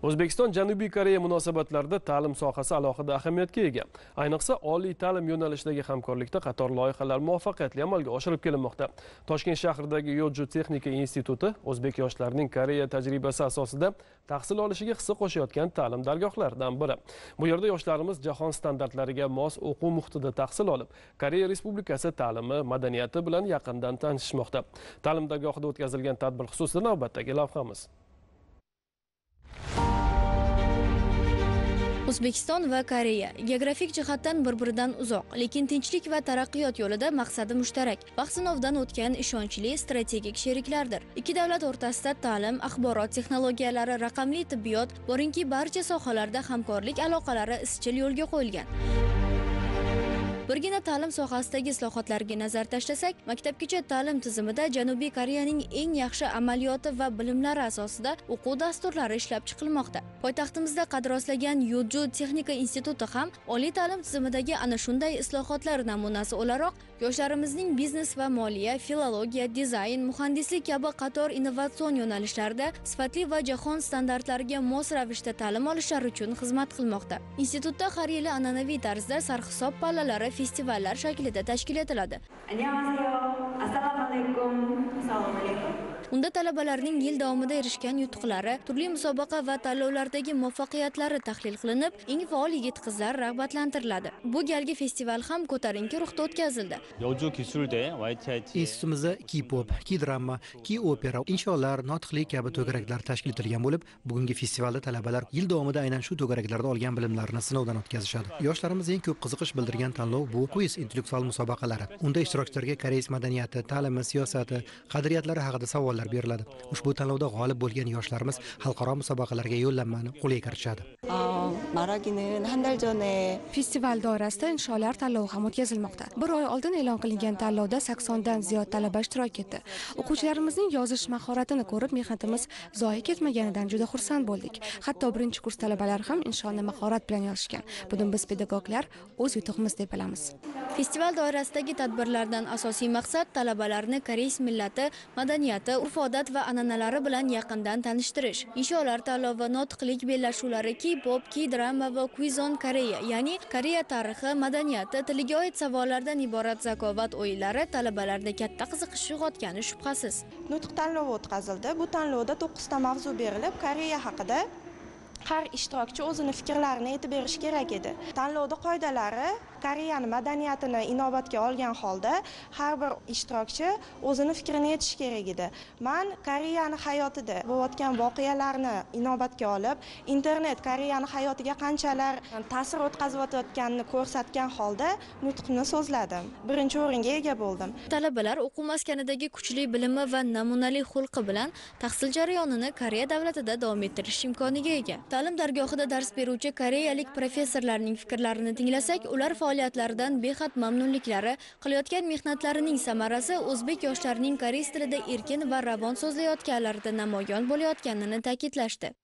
O'zbekiston Janubiy Koreya munosabatlarida ta'lim sohasi alohida ahamiyatga ega. Ayniqsa oliy ta'lim yo'nalishidagi hamkorlikda qator loyihalar muvaffaqiyatli amalga oshirib kelinmoqda. Toshkent shahridagi Yoju texnika instituti o'zbek yoshlarining Koreya tajribasi asosida tahsil olishiga hissa qo'shayotgan ta'lim dargohlaridan biri. Bu yerda yoshlarimiz jahon standartlariga mos o'quv muhitida tahsil olib, Koreya Respublikasi ta'limi, madaniyati bilan yaqindan tanishmoqda. Ta'lim dargohida o'tkazilgan tadbir xususida navbatdagi lavhamiz. O'zbekiston va Koreya geografik jihatdan bir-biridan uzoq, lekin tinchlik va taraqqiyot yo'lida maqsadi mushtarak. Vaqt sinovidan o'tgan ishonchli strategik sheriklardir. Ikki davlat o'rtasida ta'lim, axborot texnologiyalari, raqamli tibbiyot, boringki barcha sohalarda hamkorlik aloqalari izchil yo'lga qo'yilgan. Birgina ta'lim sohasidagi islohotlarga nazar tashlasak, maktabgacha ta'lim tizimida Janubiy Koreyaning eng yaxshi amaliyoti va bilimlari asosida o'quv dasturlari ishlab chiqilmoqda. Poytaxtimizda qad rostlagan Yoju texnika instituti ham oliy ta'lim tizimidagi ana shunday islohotlar namunasi o'laroq yoshlarimizning biznes va moliya, filologiya, dizayn, muhandislik kabi qator innovatsion yo'nalishlarda sifatli va jahon standartlariga mos ravishda ta'lim olishlari uchun xizmat qilmoqda. Institutda har yili an'anaviy tarzda sarhisob pallalari festivallar shaklida tashkil etiladi. Unda talabalarning yil davomida erishgan yutuqlari, turli musobaqa va tanlovlardagi muvaffaqiyatlari tahlil qilinib, eng faol yigit-qizlar rag'batlantiriladi. Bu galgi festival ham ko'tarinki ruhda o'tkazildi. Institutimizda K-pop, K-drama, K-opera, insholar, notiqlik kabi to'garaklar tashkil etilgan bo'lib, bugungi festivalda talabalar yil davomida aynan shu to'garaklarda olgan bilimlarini sinovdan o'tkazishadi. Yoshlarimiz eng ko'p qiziqish bildirgan tanlov bu quiz intellektual musobaqalari. Unda ishtirokchilarga koreys madaniyati, ta'limi, siyosati, qadriyatlari haqida savollar beriladi. Ushbu tanlovda g'olib bo'lgan yoshlarimiz xalqaro musobaqalarga yo'llanmani qo'lga kiritishadi. Festival doirasida insholar tanlovi ham o'tkazilmoqda. Bir oy oldin e'lon qilingan tanlovda 80 dan ziyod talaba ishtirok etdi. O'quvchilarimizning yozish mahoratini ko'rib, mehnatimiz zoye ketmaganidan juda xursand bo'ldik. Hatto birinchi kurs talabalari ham inshoni mahorat bilan yozishgan. Buni biz pedagoglar o'z yutug'imiz deb bilamiz. Festival doirasidagi tadbirlardan asosiy maqsad talabalarni koreys millati, madaniyati, urf-odat va an'analari bilan yaqindan tanishtirish. Insholar tanlovi, notiqlik bellashuvlari, K-pop, K-drama va Quiz on Korea, ya'ni Koreya tarixi, madaniyati, tiliga oid savollardan iborat zakovat o'yinlari talabalarda katta qiziqish uyg'otgani shubhasiz. Nutq tanlovi o'tkazildi. Bu tanlovda 9 ta mavzu berilib, Koreya haqida har ishtirokchi o'zini fikrlarini aytib berish kerak edi. Tanlovda qoidalari Koreyani madaniyatini inobatga olgan holda har bir ishtirokchi o'zini fikrini aytish kerak edi. Men Koreyani hayotida bo'layotgan voqealarni inobatga olib, internet Koreyani hayotiga qanchalar ta'sir o'tkazayotganini ko'rsatgan holda nutqni so'zladim. Birinchi o'ringa ega bo'ldim. Talabalar o'quv maskanidagi kuchli bilimi va namunali xulqi bilan tahsil jarayonini Koreya davlatida davom ettirish imkoniga ega. Ta'lim dargohida dars beruvchi koreyalik professorlarning fikrlarini tinglasak, ular faoliyatlaridan behad mamnunliklari, qilayotgan mehnatlarining samarasi o'zbek yoshlarining koreys tilida erkin va ravon so'zlayotganlarida namoyon bo'layotganini ta'kidlashdi.